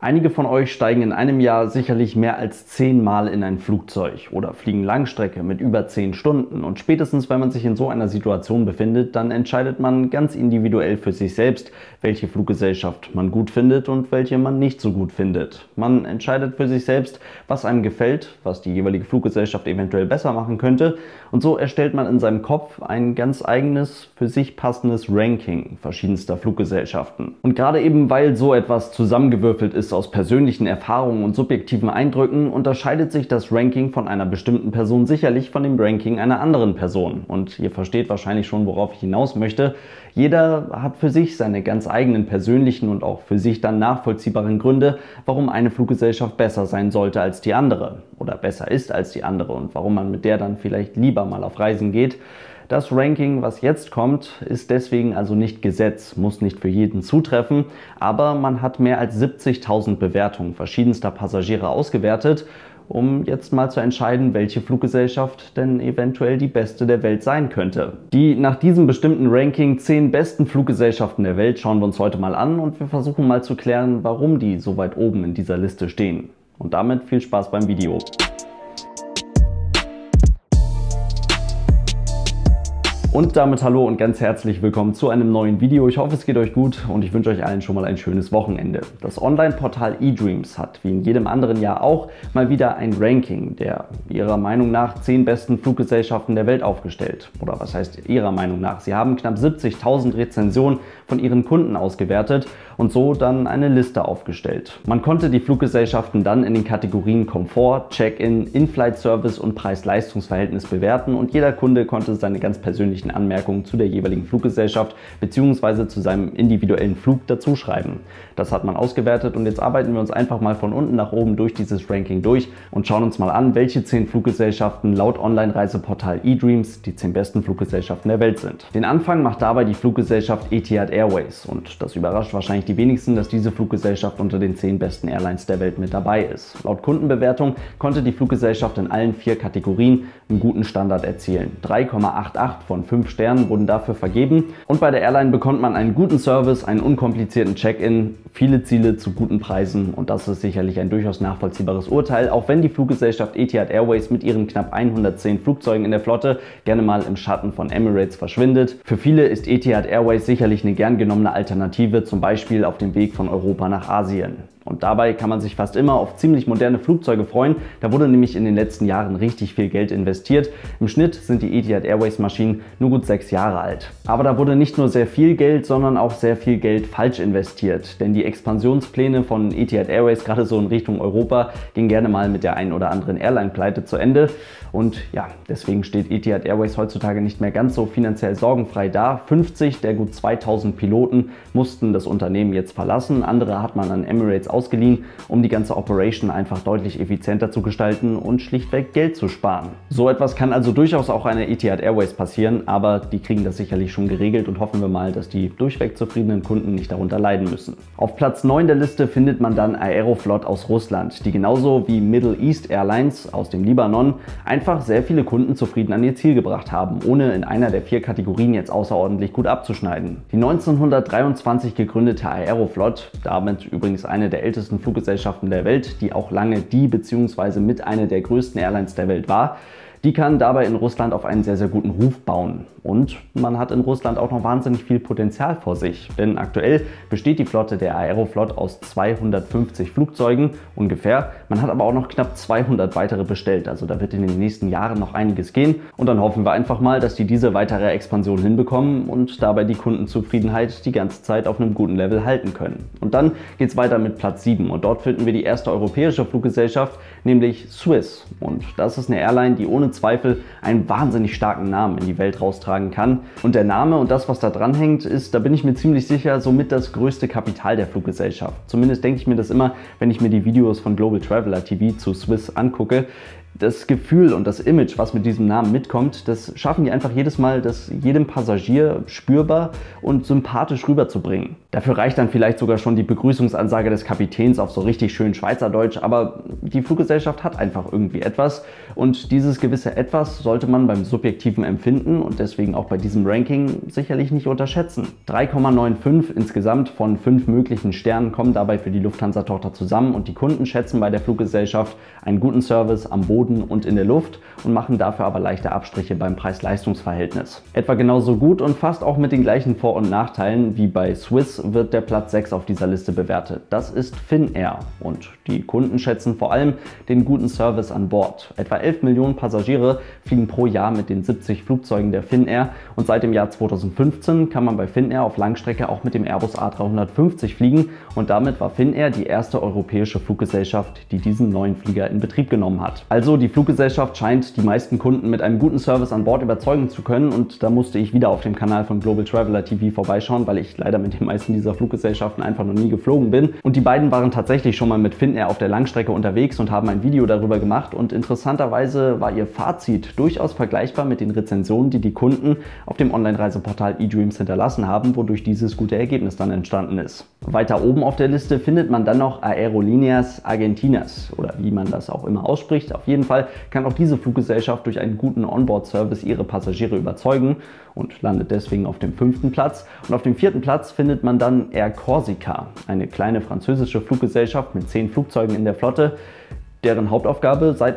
Einige von euch steigen in einem Jahr sicherlich mehr als 10 Mal in ein Flugzeug oder fliegen Langstrecke mit über 10 Stunden. Und spätestens, wenn man sich in so einer Situation befindet, dann entscheidet man ganz individuell für sich selbst, welche Fluggesellschaft man gut findet und welche man nicht so gut findet. Man entscheidet für sich selbst, was einem gefällt, was die jeweilige Fluggesellschaft eventuell besser machen könnte. Und so erstellt man in seinem Kopf ein ganz eigenes, für sich passendes Ranking verschiedenster Fluggesellschaften. Und gerade eben, weil so etwas zusammengewürfelt ist aus persönlichen Erfahrungen und subjektiven Eindrücken, unterscheidet sich das Ranking von einer bestimmten Person sicherlich von dem Ranking einer anderen Person. Und ihr versteht wahrscheinlich schon, worauf ich hinaus möchte. Jeder hat für sich seine ganz eigenen persönlichen und auch für sich dann nachvollziehbaren Gründe, warum eine Fluggesellschaft besser sein sollte als die andere oder besser ist als die andere und warum man mit der dann vielleicht lieber mal auf Reisen geht. Das Ranking, was jetzt kommt, ist deswegen also nicht Gesetz, muss nicht für jeden zutreffen, aber man hat mehr als 70.000 Bewertungen verschiedenster Passagiere ausgewertet, um jetzt mal zu entscheiden, welche Fluggesellschaft denn eventuell die beste der Welt sein könnte. Die nach diesem bestimmten Ranking 10 besten Fluggesellschaften der Welt schauen wir uns heute mal an und wir versuchen mal zu klären, warum die so weit oben in dieser Liste stehen. Und damit viel Spaß beim Video. Und damit hallo und ganz herzlich willkommen zu einem neuen Video. Ich hoffe, es geht euch gut und ich wünsche euch allen schon mal ein schönes Wochenende. Das Online-Portal eDreams hat wie in jedem anderen Jahr auch mal wieder ein Ranking der ihrer Meinung nach 10 besten Fluggesellschaften der Welt aufgestellt. Oder was heißt ihrer Meinung nach? Sie haben knapp 70.000 Rezensionen von ihren Kunden ausgewertet und so dann eine Liste aufgestellt. Man konnte die Fluggesellschaften dann in den Kategorien Komfort, Check-in, In-Flight-Service und Preis-Leistungs-Verhältnis bewerten und jeder Kunde konnte seine ganz persönlichen Anmerkungen zu der jeweiligen Fluggesellschaft bzw. zu seinem individuellen Flug dazu schreiben. Das hat man ausgewertet und jetzt arbeiten wir uns einfach mal von unten nach oben durch dieses Ranking durch und schauen uns mal an, welche 10 Fluggesellschaften laut Online-Reiseportal eDreams die 10 besten Fluggesellschaften der Welt sind. Den Anfang macht dabei die Fluggesellschaft Etihad Airways und das überrascht wahrscheinlich die wenigsten, dass diese Fluggesellschaft unter den 10 besten Airlines der Welt mit dabei ist. Laut Kundenbewertung konnte die Fluggesellschaft in allen 4 Kategorien einen guten Standard erzielen. 3,88 von 5 Sternen wurden dafür vergeben und bei der Airline bekommt man einen guten Service, einen unkomplizierten Check-in, viele Ziele zu guten Preisen und das ist sicherlich ein durchaus nachvollziehbares Urteil, auch wenn die Fluggesellschaft Etihad Airways mit ihren knapp 110 Flugzeugen in der Flotte gerne mal im Schatten von Emirates verschwindet. Für viele ist Etihad Airways sicherlich eine gern genommene Alternative, zum Beispiel auf dem Weg von Europa nach Asien. Und dabei kann man sich fast immer auf ziemlich moderne Flugzeuge freuen. Da wurde nämlich in den letzten Jahren richtig viel Geld investiert. Im Schnitt sind die Etihad Airways Maschinen nur gut 6 Jahre alt. Aber da wurde nicht nur sehr viel Geld, sondern auch sehr viel Geld falsch investiert. Denn die Expansionspläne von Etihad Airways, gerade so in Richtung Europa, gingen gerne mal mit der einen oder anderen Airline-Pleite zu Ende. Und ja, deswegen steht Etihad Airways heutzutage nicht mehr ganz so finanziell sorgenfrei da. 50 der gut 2000 Piloten mussten das Unternehmen jetzt verlassen. Andere hat man an Emirates ausgeliehen, um die ganze Operation einfach deutlich effizienter zu gestalten und schlichtweg Geld zu sparen. So etwas kann also durchaus auch einer Etihad Airways passieren, aber die kriegen das sicherlich schon geregelt und hoffen wir mal, dass die durchweg zufriedenen Kunden nicht darunter leiden müssen. Auf Platz 9 der Liste findet man dann Aeroflot aus Russland, die genauso wie Middle East Airlines aus dem Libanon einfach sehr viele Kunden zufrieden an ihr Ziel gebracht haben, ohne in einer der 4 Kategorien jetzt außerordentlich gut abzuschneiden. Die 1923 gegründete Aeroflot, damit übrigens eine der ältesten Fluggesellschaften der Welt, die auch lange die bzw. mit einer der größten Airlines der Welt war, die kann dabei in Russland auf einen sehr, sehr guten Ruf bauen. Und man hat in Russland auch noch wahnsinnig viel Potenzial vor sich. Denn aktuell besteht die Flotte der Aeroflot aus 250 Flugzeugen ungefähr. Man hat aber auch noch knapp 200 weitere bestellt. Also da wird in den nächsten Jahren noch einiges gehen. Und dann hoffen wir einfach mal, dass die diese weitere Expansion hinbekommen und dabei die Kundenzufriedenheit die ganze Zeit auf einem guten Level halten können. Und dann geht es weiter mit Platz 7. Und dort finden wir die erste europäische Fluggesellschaft, nämlich Swiss. Und das ist eine Airline, die ohne Zweifel einen wahnsinnig starken Namen in die Welt raustragen kann. Und der Name und das, was da dran hängt, ist, da bin ich mir ziemlich sicher, somit das größte Kapital der Fluggesellschaft. Zumindest denke ich mir das immer, wenn ich mir die Videos von Global Traveler TV zu Swiss angucke. das Gefühl und das Image, was mit diesem Namen mitkommt, das schaffen die einfach jedes Mal, das jedem Passagier spürbar und sympathisch rüberzubringen. Dafür reicht dann vielleicht sogar schon die Begrüßungsansage des Kapitäns auf so richtig schön Schweizerdeutsch, aber die Fluggesellschaft hat einfach irgendwie etwas und dieses gewisse Etwas sollte man beim subjektiven Empfinden und deswegen auch bei diesem Ranking sicherlich nicht unterschätzen. 3,95 insgesamt von 5 möglichen Sternen kommen dabei für die Lufthansa-Tochter zusammen und die Kunden schätzen bei der Fluggesellschaft einen guten Service am Boden und in der Luft und machen dafür aber leichte Abstriche beim Preis-Leistungs-Verhältnis. Etwa genauso gut und fast auch mit den gleichen Vor- und Nachteilen wie bei Swiss wird der Platz 6 auf dieser Liste bewertet. Das ist Finnair und die Kunden schätzen vor allem den guten Service an Bord. Etwa 11 Millionen Passagiere fliegen pro Jahr mit den 70 Flugzeugen der Finnair und seit dem Jahr 2015 kann man bei Finnair auf Langstrecke auch mit dem Airbus A350 fliegen und damit war Finnair die erste europäische Fluggesellschaft, die diesen neuen Flieger in Betrieb genommen hat. Also die Fluggesellschaft scheint die meisten Kunden mit einem guten Service an Bord überzeugen zu können und da musste ich wieder auf dem Kanal von Global Traveler TV vorbeischauen, weil ich leider mit den meisten dieser Fluggesellschaften einfach noch nie geflogen bin. Und die beiden waren tatsächlich schon mal mit Finnair auf der Langstrecke unterwegs und haben ein Video darüber gemacht und interessanterweise war ihr Fazit durchaus vergleichbar mit den Rezensionen, die die Kunden auf dem Online-Reiseportal eDreams hinterlassen haben, wodurch dieses gute Ergebnis dann entstanden ist. Weiter oben auf der Liste findet man dann noch Aerolíneas Argentinas oder wie man das auch immer ausspricht. Auf jeden Fall kann auch diese Fluggesellschaft durch einen guten Onboard-Service ihre Passagiere überzeugen und landet deswegen auf dem 5. Platz. Und auf dem 4. Platz findet man dann Air Corsica, eine kleine französische Fluggesellschaft mit 10 Flugzeugen in der Flotte, deren Hauptaufgabe seit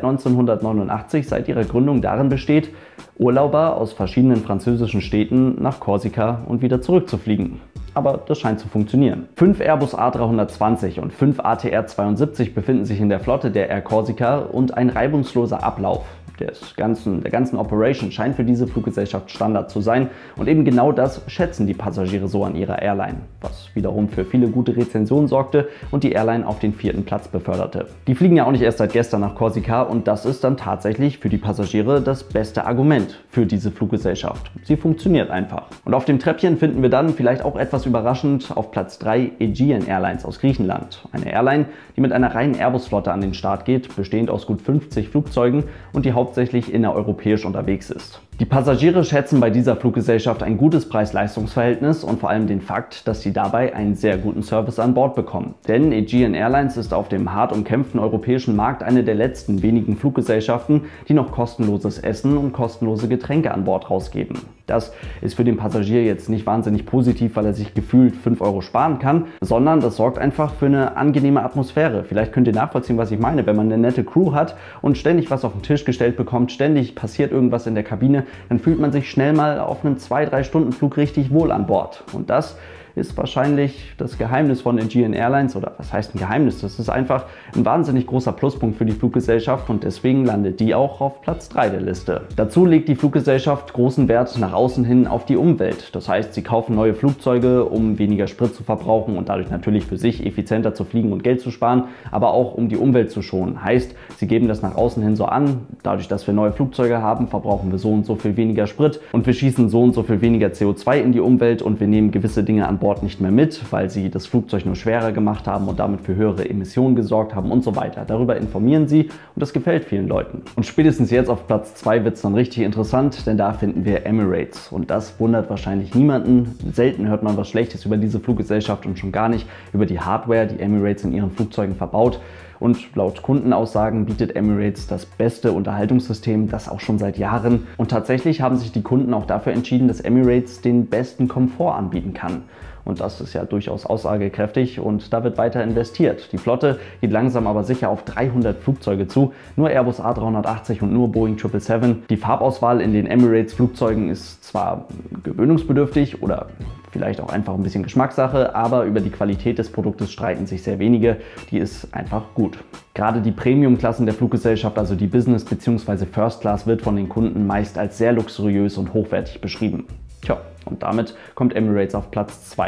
1989, seit ihrer Gründung darin besteht, Urlauber aus verschiedenen französischen Städten nach Korsika und wieder zurückzufliegen. Aber das scheint zu funktionieren. 5 Airbus A320 und 5 ATR 72 befinden sich in der Flotte der Air Corsica und ein reibungsloser Ablauf der ganzen Operation scheint für diese Fluggesellschaft Standard zu sein und eben genau das schätzen die Passagiere so an ihrer Airline, was wiederum für viele gute Rezensionen sorgte und die Airline auf den 4. Platz beförderte. Die fliegen ja auch nicht erst seit gestern nach Korsika und das ist dann tatsächlich für die Passagiere das beste Argument für diese Fluggesellschaft. Sie funktioniert einfach. Und auf dem Treppchen finden wir dann, vielleicht auch etwas überraschend, auf Platz 3 Aegean Airlines aus Griechenland. Eine Airline, die mit einer reinen Airbus-Flotte an den Start geht, bestehend aus gut 50 Flugzeugen und die hauptsächlich innereuropäisch unterwegs ist. Die Passagiere schätzen bei dieser Fluggesellschaft ein gutes Preis-Leistungs-Verhältnis und vor allem den Fakt, dass sie dabei einen sehr guten Service an Bord bekommen. Denn Aegean Airlines ist auf dem hart umkämpften europäischen Markt eine der letzten wenigen Fluggesellschaften, die noch kostenloses Essen und kostenlose Getränke an Bord rausgeben. Das ist für den Passagier jetzt nicht wahnsinnig positiv, weil er sich gefühlt 5 Euro sparen kann, sondern das sorgt einfach für eine angenehme Atmosphäre. Vielleicht könnt ihr nachvollziehen, was ich meine. Wenn man eine nette Crew hat und ständig was auf den Tisch gestellt bekommt, ständig passiert irgendwas in der Kabine, dann fühlt man sich schnell mal auf einem 2-3 Stunden Flug richtig wohl an Bord. Und das ist wahrscheinlich das Geheimnis von Aegean Airlines, oder was heißt ein Geheimnis? Das ist einfach ein wahnsinnig großer Pluspunkt für die Fluggesellschaft und deswegen landet die auch auf Platz 3 der Liste. Dazu legt die Fluggesellschaft großen Wert nach außen hin auf die Umwelt. Das heißt, sie kaufen neue Flugzeuge, um weniger Sprit zu verbrauchen und dadurch natürlich für sich effizienter zu fliegen und Geld zu sparen, aber auch um die Umwelt zu schonen. Heißt, sie geben das nach außen hin so an, dadurch, dass wir neue Flugzeuge haben, verbrauchen wir so und so viel weniger Sprit und wir schießen so und so viel weniger CO2 in die Umwelt und wir nehmen gewisse Dinge an Bord nicht mehr mit, weil sie das Flugzeug nur schwerer gemacht haben und damit für höhere Emissionen gesorgt haben und so weiter. Darüber informieren sie und das gefällt vielen Leuten. Und spätestens jetzt auf Platz 2 wird es dann richtig interessant, denn da finden wir Emirates und das wundert wahrscheinlich niemanden. Selten hört man was Schlechtes über diese Fluggesellschaft und schon gar nicht über die Hardware, die Emirates in ihren Flugzeugen verbaut. Und laut Kundenaussagen bietet Emirates das beste Unterhaltungssystem, das auch schon seit Jahren. Und tatsächlich haben sich die Kunden auch dafür entschieden, dass Emirates den besten Komfort anbieten kann. Und das ist ja durchaus aussagekräftig und da wird weiter investiert. Die Flotte geht langsam aber sicher auf 300 Flugzeuge zu, nur Airbus A380 und nur Boeing 777. Die Farbauswahl in den Emirates-Flugzeugen ist zwar gewöhnungsbedürftig oder vielleicht auch einfach ein bisschen Geschmackssache, aber über die Qualität des Produktes streiten sich sehr wenige. Die ist einfach gut. Gerade die Premium-Klassen der Fluggesellschaft, also die Business bzw. First Class, wird von den Kunden meist als sehr luxuriös und hochwertig beschrieben. Tja, und damit kommt Emirates auf Platz 2.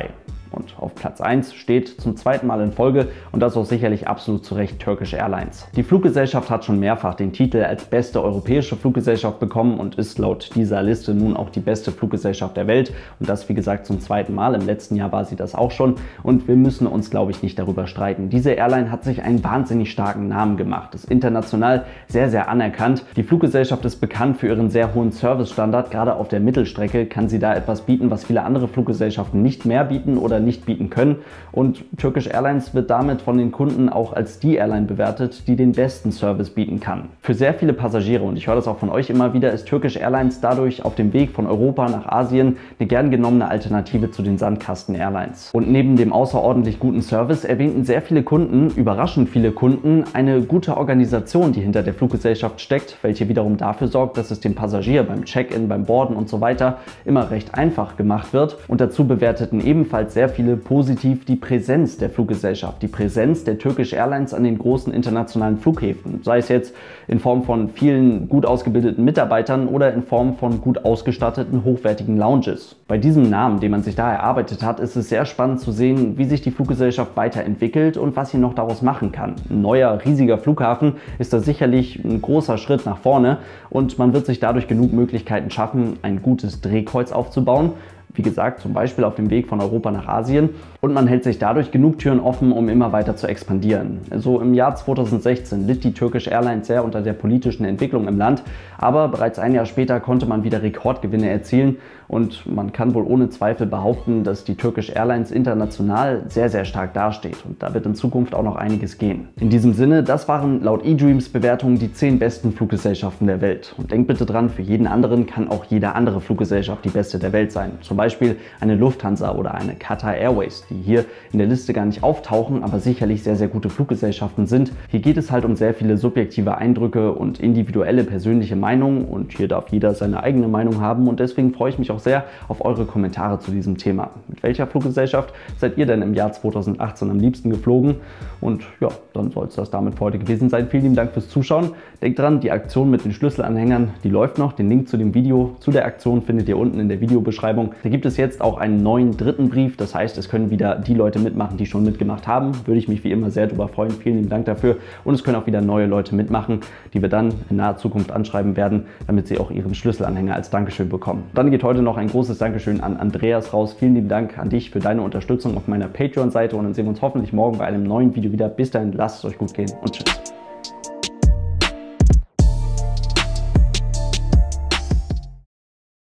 Und auf Platz 1 steht zum zweiten Mal in Folge, und das auch sicherlich absolut zu Recht, Turkish Airlines. Die Fluggesellschaft hat schon mehrfach den Titel als beste europäische Fluggesellschaft bekommen und ist laut dieser Liste nun auch die beste Fluggesellschaft der Welt. Und das, wie gesagt, zum zweiten Mal. Im letzten Jahr war sie das auch schon. Und wir müssen uns, glaube ich, nicht darüber streiten. Diese Airline hat sich einen wahnsinnig starken Namen gemacht, ist international sehr, sehr anerkannt. Die Fluggesellschaft ist bekannt für ihren sehr hohen Servicestandard. Gerade auf der Mittelstrecke kann sie da etwas bieten, was viele andere Fluggesellschaften nicht mehr bieten oder nicht bieten können. Und Turkish Airlines wird damit von den Kunden auch als die Airline bewertet, die den besten Service bieten kann. Für sehr viele Passagiere, und ich höre das auch von euch immer wieder, ist Turkish Airlines dadurch auf dem Weg von Europa nach Asien eine gern genommene Alternative zu den Sandkasten Airlines. Und neben dem außerordentlich guten Service erwähnten sehr viele Kunden, überraschend viele Kunden, eine gute Organisation, die hinter der Fluggesellschaft steckt, welche wiederum dafür sorgt, dass es dem Passagier beim Check-in, beim Boarden und so weiter immer recht einfach gemacht wird. Und dazu bewerteten ebenfalls sehr viele positiv die Präsenz der Fluggesellschaft, die Präsenz der Turkish Airlines an den großen internationalen Flughäfen, sei es jetzt in Form von vielen gut ausgebildeten Mitarbeitern oder in Form von gut ausgestatteten, hochwertigen Lounges. Bei diesem Namen, den man sich da erarbeitet hat, ist es sehr spannend zu sehen, wie sich die Fluggesellschaft weiterentwickelt und was sie noch daraus machen kann. Ein neuer, riesiger Flughafen ist da sicherlich ein großer Schritt nach vorne und man wird sich dadurch genug Möglichkeiten schaffen, ein gutes Drehkreuz aufzubauen. Wie gesagt, zum Beispiel auf dem Weg von Europa nach Asien, und man hält sich dadurch genug Türen offen, um immer weiter zu expandieren. So im Jahr 2016 litt die Turkish Airlines sehr unter der politischen Entwicklung im Land, aber bereits ein Jahr später konnte man wieder Rekordgewinne erzielen und man kann wohl ohne Zweifel behaupten, dass die Turkish Airlines international sehr, sehr stark dasteht und da wird in Zukunft auch noch einiges gehen. In diesem Sinne, das waren laut eDreams Bewertungen die 10 besten Fluggesellschaften der Welt. Und denkt bitte dran, für jeden anderen kann auch jede andere Fluggesellschaft die beste der Welt sein. Zum Beispiel eine Lufthansa oder eine Qatar Airways, die hier in der Liste gar nicht auftauchen, aber sicherlich sehr, sehr gute Fluggesellschaften sind. Hier geht es halt um sehr viele subjektive Eindrücke und individuelle persönliche Meinungen und hier darf jeder seine eigene Meinung haben und deswegen freue ich mich auch sehr auf eure Kommentare zu diesem Thema. Mit welcher Fluggesellschaft seid ihr denn im Jahr 2018 am liebsten geflogen? Und ja, dann soll es das damit für heute gewesen sein. Vielen lieben Dank fürs Zuschauen. Denkt dran, die Aktion mit den Schlüsselanhängern, die läuft noch. Den Link zu dem Video, zu der Aktion findet ihr unten in der Videobeschreibung. Da gibt es jetzt auch einen neuen dritten Brief. Das heißt, es können wieder die Leute mitmachen, die schon mitgemacht haben. Würde ich mich wie immer sehr darüber freuen. Vielen lieben Dank dafür. Und es können auch wieder neue Leute mitmachen, die wir dann in naher Zukunft anschreiben werden, damit sie auch ihren Schlüsselanhänger als Dankeschön bekommen. Dann geht heute noch ein großes Dankeschön an Andreas raus. Vielen lieben Dank an dich für deine Unterstützung auf meiner Patreon-Seite und dann sehen wir uns hoffentlich morgen bei einem neuen Video wieder. Bis dahin, lasst es euch gut gehen und tschüss.